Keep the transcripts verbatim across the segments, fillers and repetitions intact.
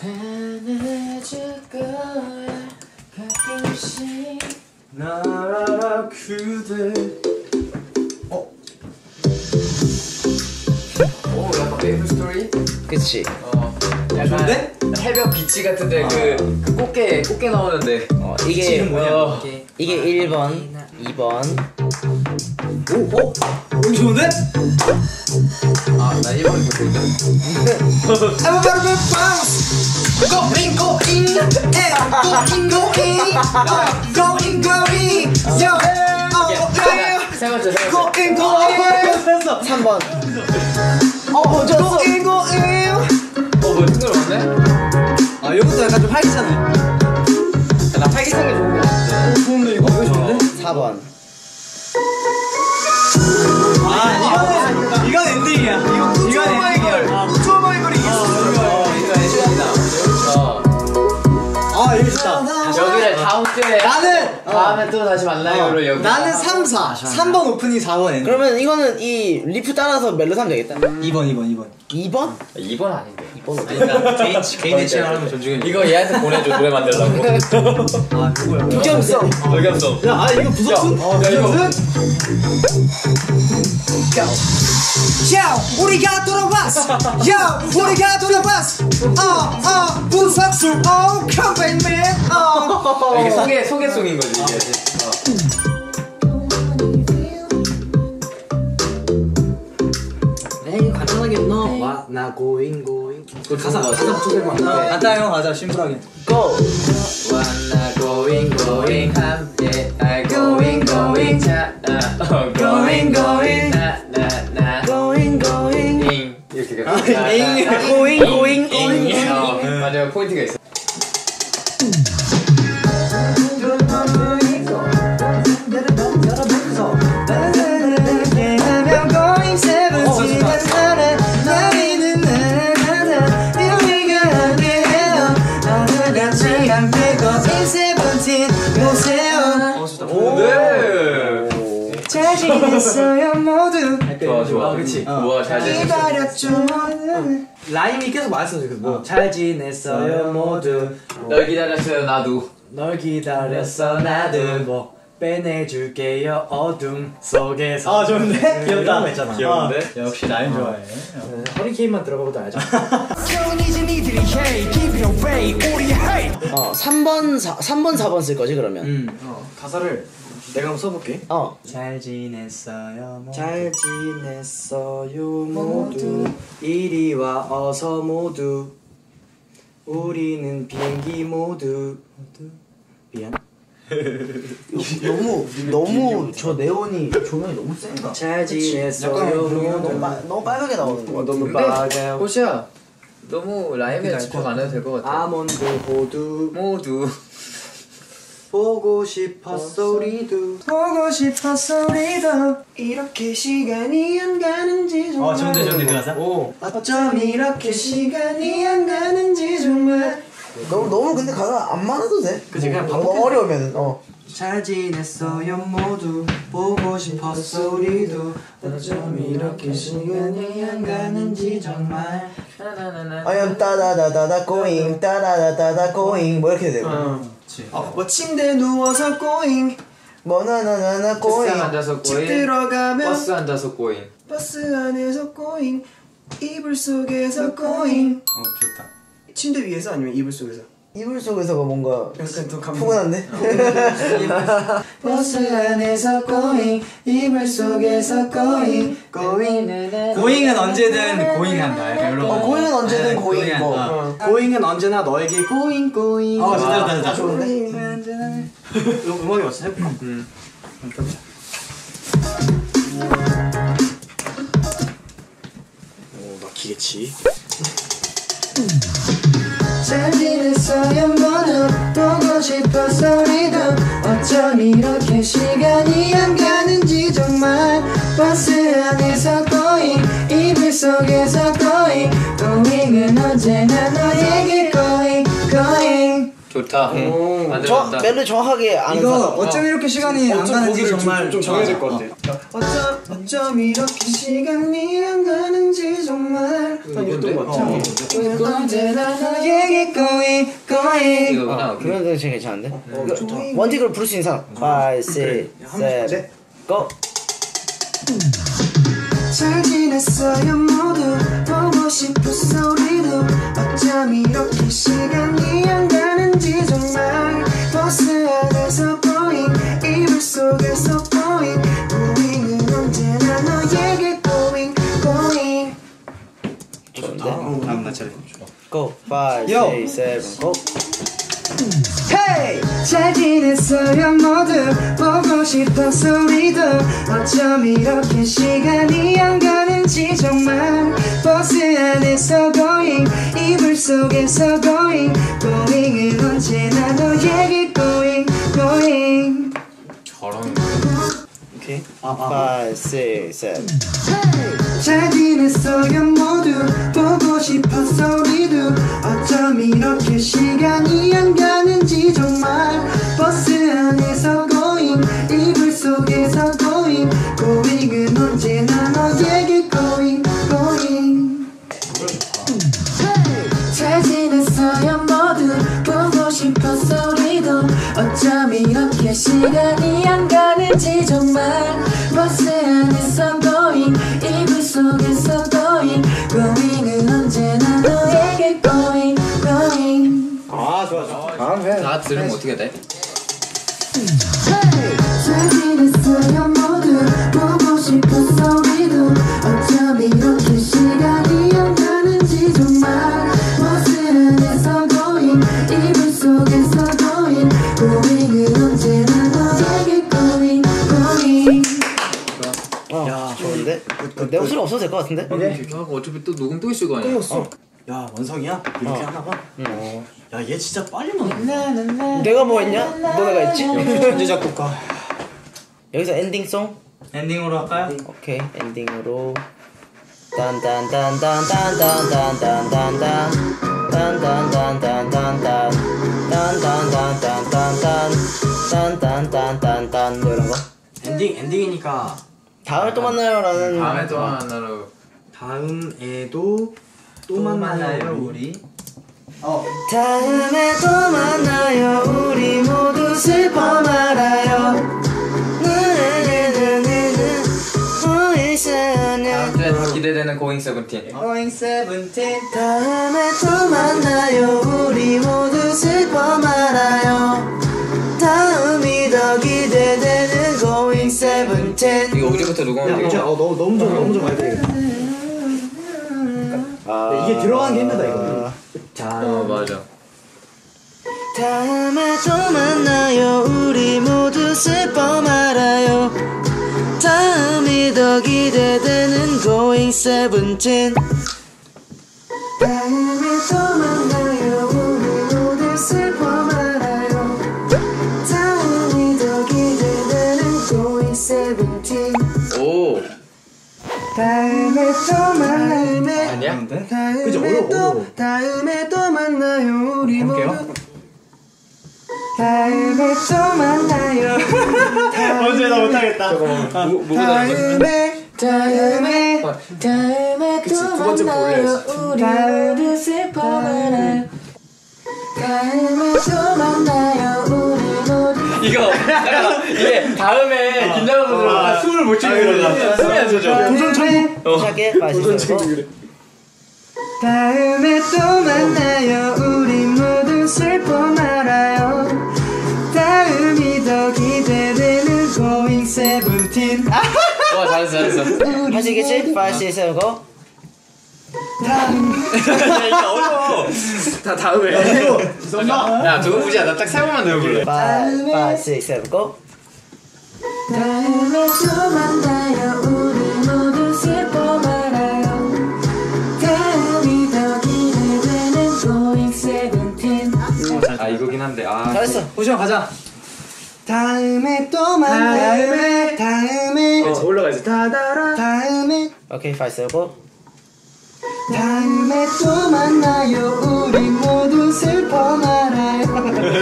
편해질 거야 가끔씩 나라 그대. 어? 오 약간 메이플 스토리? 그치. 어 좋은데? 해변 비치 같은데 어. 그, 그 꽃게 꽃게 나오는데 어 이게 뭐냐? 어, 이게 일 번, 이 번. 오? 어? 여기 좋은데? 아나 일 번이 더 좋은데? Everybody bounce! Going going yeah going going going going yo 세 번째 세 번째 going going 삼 번. 어 먼저 going going 어뭐 싱글맞네? 아 이것도 약간 좀 활기차네. 나 활기찬 게 좋은 거 같아. 좋은데 이거 이거 좋은데? 사 번. 아 이거는 이건 엔딩이야. 이거 이건 엔딩이야. 투어바이걸이 이겼어. 아 이거 좋다. 여기를 다음 주에 나는 다음에 또 다시 만나요로 여기 나는 삼, 사 삼 번 오프닝 사 번 엔딩. 그러면 이거는 이 리프 따라서 멜로 하면 되겠다. 이 번 이 번 이 번 이 번? 이 번 아닌데 이 번 어디? 개인 개인의 취향 하는 건 존중해. 이거 얘한테 보내줘 노래 만들라고 아 그거야. 독점성. 의견성 야, 아 이거 부석순? 어, 야, 이거. 야, 우리가 돌아왔어. 야, 우리가 돌아왔어. 어, 어, 부석순. 어, come back man. 어. 이게 소개 소개송인 거지 이게. 에이 간단하게 넣어. 나 고잉 고잉. 그 가사 가사 붙여서 간다. 간다 형 가자 심플하게. 고. wanna going going 함께 아 going going 자 어, going going 나나나 going going. ing 이렇게 가. ing going going going. 어, 맞아요 포인트가 있어. 잘 지냈어요 모두. 좋아 좋아. 아, 그치. 우와 잘 지냈어. 라임이 계속 말했어 지금. 뭐. 잘 지냈어요 모두. 널 기다렸어요 나도. 널 기다렸어 나도. 뭐 빼내줄게요 어둠 속에서. 아 좋은데? 귀엽다. 거 있잖아. 귀여운데? 아, 역시 라임 좋아해. 허리케인만 들어가고도 알죠. 어 삼 번 삼 번 사 번 쓸 거지 그러면. 음. 어, 가사를 내가 한번 써볼게. 어. 잘 지냈어요 모두. 잘 지냈어요 모두. 이리 와 어서 모두. 우리는 비행기 모두. 미안. 너무 너무 저 네온이 조명이 너무 센가? 잘 지냈어요 너무 모두. 빨 너무 빨갛게 나오는 거. 너무 근데 빨가요. 호시야 너무 라임에 집착 안 해도 될 것 같아. 아몬드 호두. 모두 보고 싶었어 우리도. 보고 싶었어 우리도. 이렇게 시간이 안 가는지 정말. 어 좋은데 좋은데 그 가사. 오. 어쩜 이렇게 시간이 안 가는지 정말. 너무 너무 근데 가사 안 많아도 돼. 그치, 그냥 너무 반복해. 어려우면 어. 잘 지냈어요 모두. 보고 싶었어 우리도. 어쩜 이렇게 시간이 안 가는지 정말. I am 따다다다다 going 따다다다다 going 뭐 이렇게 되고. 어. 어, 뭐 침대 누워서 꼬잉. 뭐 나나나나 going. 책상 앉아서 집 꼬잉 들어가면 버스 앉아서 꼬잉. 버스 안에서 꼬잉. 이불 속에서 꼬잉. 어 좋다. 침대 위에서 아니면 이불 속에서? 이불 속에서가 뭔가 약간 더 감동. 푸근한데? 버스 안에서 꼬잉. 이불 속에서 꼬잉. 꼬잉. 고잉은 언제든 고잉한다. 약간 이런 어 고잉은 언제든 네, 고잉 고잉한, 뭐. 어. 고잉은 언제나 너에게 고잉 고잉. 어 좋다 좋다 좋다. 좋은데? 고잉은 언제나. 음악이 왔어 해볼까? 응. 오 막히겠지. 잘 지냈어요 모두. 보고 싶었어 우리도. 어쩜 이렇게 시간이 안 가는지 정말. 버스 안에서 꼬잉. 이불 속에서 꼬잉. 꼬잉은 언제나 너에게 꼬잉 꼬잉. 좋다. 오. 저 멜로디 정확하게 아는 이거 사람. 어쩜 이렇게 시간이 안 가는지 정말 좀 정해야 될 것 같아. 어쩜 어쩜 이렇게 시간이 안 가는지 정말 이건데? 언제나 너에게 going going 이거구나. 그 멜로디 되게 괜찮은데? 원틱으로 부를 수 있는 사람. five, six, seven, go. 잘 지냈어요 모두 보고 싶었어 우리도 어쩜 이렇게 시간이 안 가는지 정말 버스 안에서 going 이불 속에서 going going은 언제나 너에게 going going 좋은데? 다음 나 차례 go. five, six, seven, go. Hey! 잘 지냈어요 모두 보고 싶어서 우리도 어쩜 이렇게 시간이 안 가는지 정말 버스 안에서 going 이불 속에서 going going은 언제나 너에게 going going 잘하는데. 오케이. five, six, seven. 잘 지냈어요 모두 보고 싶어서 우리도 어쩜 이렇게 시간이 안 가는지 정말 버스 안에서 going 이불 속에서 going going은 언제나 너에게 going going 잘 지냈어요 모두 보고 싶어서 우리도 어쩜 이렇게 시간이 안 가는지 정말 버스 안에서 going 이불 속에서 going going은 언제나 너에게 going going 아 좋아 좋아. 다 들으면 어떻게 돼? 잘 지냈어요 모두 보고 싶었어 우리도 어쩜 이렇게 시간이 안 가는지 정말 버스 안에서 going 이불 속에서 going going은 언제나 너에게 going going 야, 좋은데? 내 목소리 없어도 될 것 같은데? 이렇게 하고 어차피 또 녹음 또 있을 거 아니야. 어. 야 원석이야? 이렇게 하나 봐. 어. 야 얘 진짜 빨리 만나. 내가 뭐 했냐? 너네가 했지? 현재 작곡가. 여기서 엔딩송? 엔딩으로 할까요? 오케이, 엔딩으로 딴딴딴딴딴딴딴딴딴딴 딴딴딴딴딴딴 딴딴딴딴딴딴 딴딴딴딴딴 뭐 이런 거? 엔딩 엔딩이니까 다음에 또 만나요라는 다음에 또 하나로. 다음에도 또 만나요 우리. 다음에 또 만나요 우리 모두 슬퍼 말아요 다음 주에 더 기대되는 고잉 세븐틴. Going seventeen 다음에 또 만나요 우리 모두 슬퍼 말아요 다음이 더 기대되는 Going seventeen 이거 우리부터 녹음하면 이제 되겠다. 어 너무 너무 좀 너무 좀 많이 되겠다. 아, 이게 들어가는 게 힘들다 이거. 자. 어 맞아. 다음에 또 만나요 우리 모두 슬퍼 말아요 다음이 더 기대되는 Going seventeen 다음에 또 만나요 우리 모두 슬퍼 말아요 다음이 더 기대되는 Going seventeen 오. 다음에 또 만나요 아니야? 그죠? 다음에 어려워, 또 어려워. 다음에 또 만나요 우리 해볼게요. 모두 다음에 또 만나요 언제 나 못하겠다. 뭐 뭐가 다음에 다음에 다음에 그치, 또 두 번째 거 만나요 올려야지. 우리 모두 슬퍼 말아요 다음에 또 만나요 우리 모두 이거 잠깐만 이게 다음에 긴장하고 들어가 숨을 못 쉬는 숨이 안 쉬어져. 도전 천국. 시작해. 도전 천국 그래. 다음에 또 만나요 우리 모두 슬퍼 말아요 다음이 더 기대되는 Going seventeen 와 잘했어 잘했어. 할 수 있겠지? five, six, seven, go. 야 이거 어려워. 다 다음에. 야 두고 보자. 나 딱 세 번만 외워볼래. five, five, six, seven, go. 다음에 또 만나요 우리 모두 슬퍼 말아요 다음이 더 기대되는 Going seventeen 아 이거긴 한데 아. 잘했어. 호시형 가자. 다음에 또 만나요 다음에 올라가야지. 다다라 다음에 오케이, five, seven, go. 다음에 또 만나요 우리 모두 슬퍼 말아요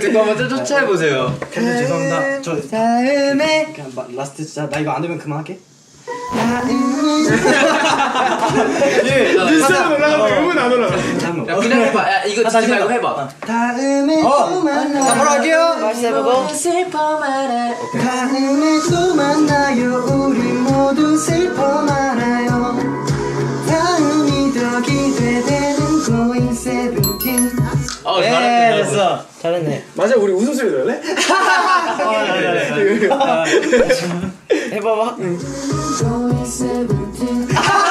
누가 먼저 쫓아해보세요. 팬들 죄송합니다. 저 다음에 그냥 마, 라스트 진짜 나 이거 안 되면 그만할게. 예, 눈썹은 올라가고 음은 안 올라가. 잠깐만. 야, 그냥 해봐. 야, 이거 아, 듣지 다시 말고 해봐. 해봐. 다음에 또 만나요. 자, 바로 할게요. 맛있게 보고. 다음에 또 만나요. 우리 모두 슬퍼 말아요. 다음이 더 기대되는 Going 세븐틴. 어, 예, 잘했다. 됐어. 잘했네. 맞아, 우리 웃음소리 들을래? 해봐봐. Going 세븐틴.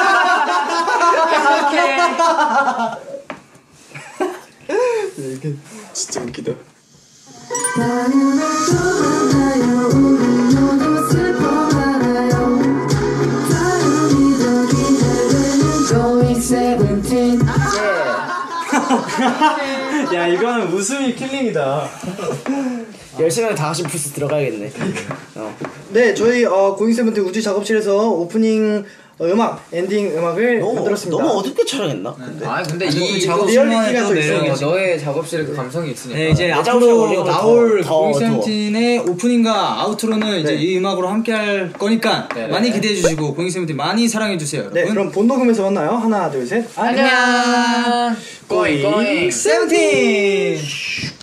진짜 웃기다. 다음에 또 만나요. 우리 모두 슬퍼 말아요. 다음이 더 기대되는 Going 세븐틴. 야 이거는 웃음이 킬링이다. 열심히 하면 다 같이 플스 들어가야겠네. 어. 네, 저희 어, 고잉세븐틴 우주 작업실에서 오프닝 어, 음악, 엔딩 음악을 너무, 만들었습니다. 너무 어둡게 촬영했나? 근데? 아 근데 이 리얼리티가 작업실만의 또 또 있어요. 매력, 너의 작업실에 그 감성이 있으니까. 네, 이제 작업실에 앞으로 올리고 나올 더, 더 고잉세븐틴의 오프닝과 아우트로는 이제 네. 이 음악으로 함께 할 거니까 네, 네. 많이 기대해 주시고 고잉세븐틴 많이 사랑해 주세요. 네, 그럼 본녹음에서 만나요. 하나, 둘, 셋. 안녕. 꼬잉 꼬잉. 세븐틴!